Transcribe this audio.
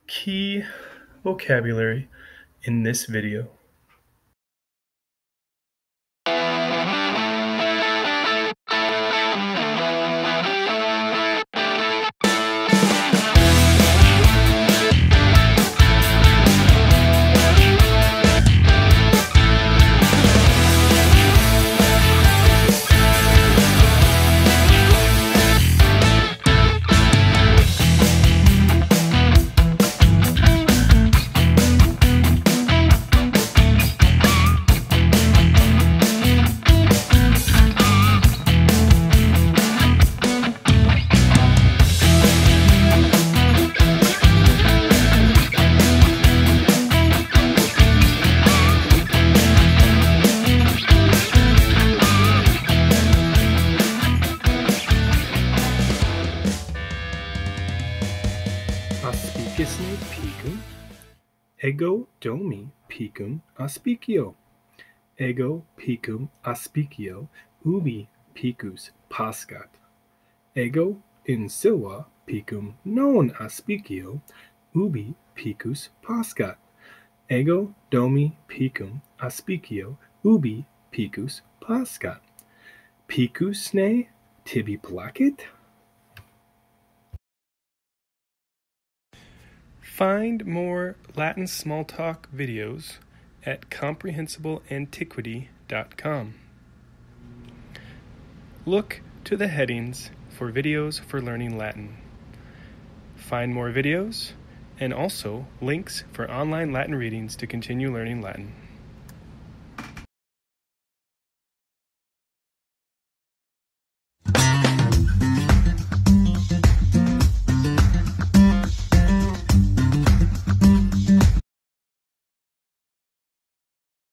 key vocabulary in this video. Aspicusne picum, ego domi picum aspicio, ego picum aspicio, ubi picus pascat, ego in silva picum non aspicio, ubi picus pascat, ego domi picum aspicio, ubi picus pascat, picusne tibi placet? Find more Latin small talk videos at comprehensibleantiquity.com. Look to the headings for videos for learning Latin. Find more videos and also links for online Latin readings to continue learning Latin.